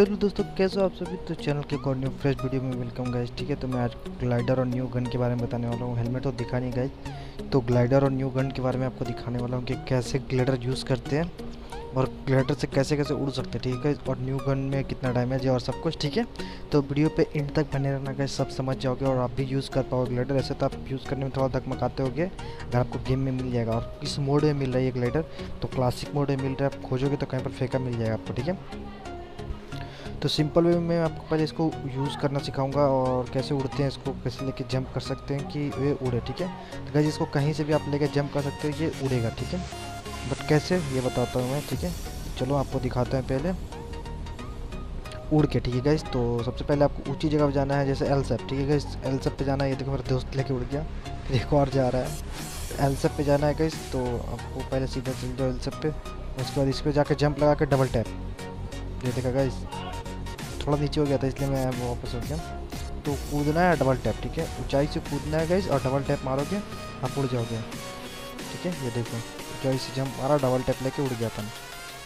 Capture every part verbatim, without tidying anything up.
Hello दोस्तों, कैसे हो आप सभी। तो चैनल के एक और न्यू फ्रेश वीडियो में वेलकम गाइस। ठीक है, तो मैं आज ग्लाइडर और न्यू गन के बारे में बताने वाला हूँ। हेलमेट तो दिखा नहीं गाइस, तो ग्लाइडर और न्यू गन के बारे में आपको दिखाने वाला हूँ कि कैसे ग्लाइडर यूज़ करते हैं और ग्लाइडर से कैसे कैसे उड़ सकते हैं। ठीक है, और न्यू गन में कितना डैमेज है और सब कुछ। ठीक है, तो वीडियो पे एंड तक बने रहना गाइस, सब समझ जाओगे और आप भी यूज़ कर पाओगे ग्लाइडर। ऐसे तो आप यूज़ करने में थोड़ा धकमकाते होगे, अगर आपको गेम में मिल जाएगा। और किस मोड में मिल रहा है ये ग्लाइडर, तो क्लासिक मोड में मिल रहा है। आप खोजोगे तो कहीं पर फेंका मिल जाएगा आपको। ठीक है, तो सिंपल वे में मैं आपको पहले इसको यूज़ करना सिखाऊंगा और कैसे उड़ते हैं, इसको कैसे लेके जंप कर सकते हैं कि ये उड़े। ठीक है, तो गाइस इसको कहीं से भी आप लेके जंप कर सकते हो, ये उड़ेगा। ठीक है, बट कैसे ये बताता हूँ मैं। ठीक है, चलो आपको दिखाते हैं पहले उड़ के। ठीक है गाइस, तो सबसे पहले आपको ऊंची जगह पर जाना है, जैसे एल सेप। ठीक है गाइस, एल सेप पे जाना है। ये देखो मेरा दोस्त लेके उड़ गया, फिर एक और जा रहा है। एल सेप पे जाना है गाइस, तो आपको पहले सीधा चल जाओ एल सेप पे। उसके बाद इस पर जाकर जंप लगा के डबल टैप। ये देखा गाइस, थोड़ा नीचे हो गया था इसलिए मैं वापस हो गया। तो कूदना है डबल टैप। ठीक है, ऊंचाई से कूदना है गाइस और डबल टैप मारोगे आप उड़ जाओगे। ठीक है, ये देखो ऊंचाई से जंप मारा, डबल टैप लेके उड़ गया अपन।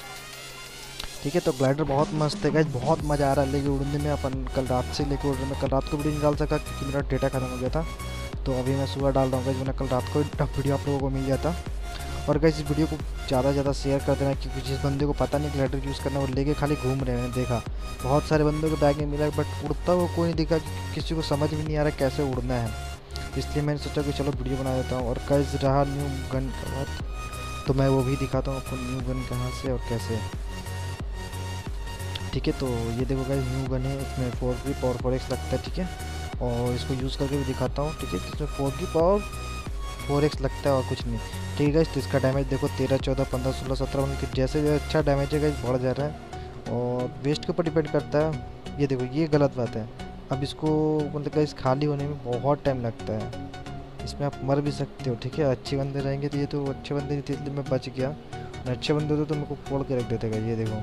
ठीक है, तो ग्लाइडर बहुत मस्त है गाइस, बहुत मज़ा आ रहा है लेके उड़ने में। अपन कल रात से लेके उड़ रहे हैं, कल रात को वीडियो नहीं डाल सका क्योंकि मेरा डेटा खत्म हो गया था। तो अभी मैं सुबह डाल रहा हूँ गाइस, मैंने कल रात को वीडियो आप लोगों को मिल गया था। और गाइस इस वीडियो को ज़्यादा से ज़्यादा शेयर कर देना, क्योंकि जिस बंदे को पता नहीं ग्लाइडर यूज़ करना, वो लेके खाली घूम रहे हैं। देखा बहुत सारे बंदों के बैग में मिला, बट उड़ता हुआ कोई नहीं दिखा, किसी को समझ भी नहीं आ रहा कैसे उड़ना है। इसलिए मैंने सोचा कि चलो वीडियो बना देता हूँ। और गाइस रहा न्यू गन का बात, तो मैं वो भी दिखाता हूँ आपको न्यू गन कहाँ से और कैसे। ठीक है, तो ये देखो गाइस न्यू गन है, इसमें फोर ग्रिप और फोर एक्स लगता है। ठीक है, और इसको यूज़ करके भी दिखाता हूँ। ठीक है, इसमें फोर ग्रिप और फोर एक्स लगता है और कुछ नहीं। ठीक है, तो इसका डैमेज देखो तेरह चौदह पंद्रह सोलह सत्रह, उनके जैसे जैसे अच्छा डैमेज है गाइस बढ़ जा रहा है और वेस्ट के ऊपर डिपेंड करता है। ये देखो ये गलत बात है, अब इसको मतलब गाइस खाली होने में बहुत टाइम लगता है, इसमें आप मर भी सकते हो। ठीक है, अच्छे बंदे रहेंगे तो ये तो अच्छे बंदे नहीं थे इसलिए मैं बच गया, अच्छे बंदे होते तो मेरे को फोड़ के रख देते गाइस। ये देखो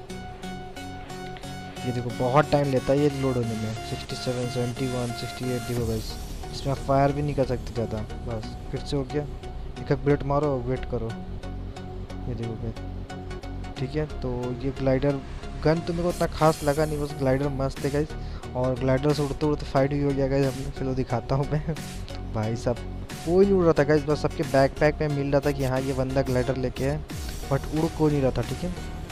ये देखो बहुत टाइम लेता है ये लोड होने में। Sixty seven seventy one sixty eight देखो गाइस, इसमें आप फायर भी नहीं कर सकते ज़्यादा। बस फिर से हो गया, एक एक बुलेट मारो वेट करो। ये देखो गाइस। ठीक है, तो ये ग्लाइडर गन तो मेरे को इतना खास लगा नहीं, बस ग्लाइडर मस्त है गाइस। और ग्लाइडर से उड़ते उड़ते फाइट भी हो गया गाइस हमने। चलो दिखाता हूँ मैं। भाई साहब कोई नहीं उड़ रहा था गाइस, बस सबके बैक पैक में मिल रहा था कि हाँ ये बंदा ग्लाइडर लेके है, बट उड़ कोई नहीं रहा था। ठीक है,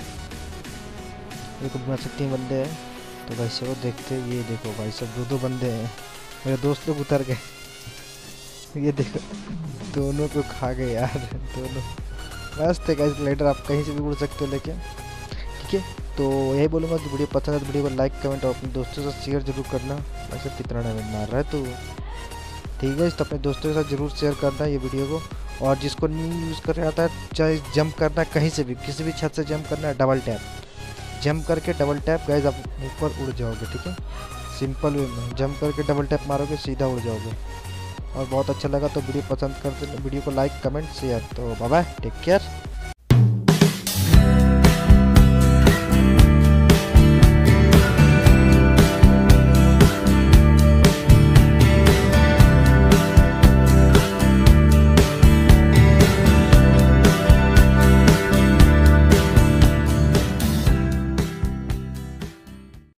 देखो मैं से तीन बंदे हैं, तो भाई चलो देखते। ये देखो भाई सब दो दो बंदे हैं, मेरे दोस्त लोग उतर गए। ये देखो दोनों को खा गए यार, दोनों मस्त है गाइस ग्लाइडर, आप कहीं से भी उड़ सकते हो लेके। ठीक है, तो यही बोलूँगा कि वीडियो पसंद है तो वीडियो को लाइक कमेंट और अपने दोस्तों के साथ शेयर जरूर करना। वैसे कितना डैमेज मार रहा है तो ठीक है, तो अपने दोस्तों के साथ जरूर शेयर करना ये वीडियो को। और जिसको नहीं यूज़ कर आता है, चाहे जंप करना कहीं से भी, किसी भी छत से जंप करना है, डबल टैप जंप करके डबल टैप गाइस आप ऊपर उड़ जाओगे। ठीक है, सिंपल वे में जंप करके डबल टैप मारोगे सीधा उड़ जाओगे। और बहुत अच्छा लगा तो वीडियो पसंद करते, वीडियो को लाइक कमेंट शेयर। तो बाय बाय, टेक केयर।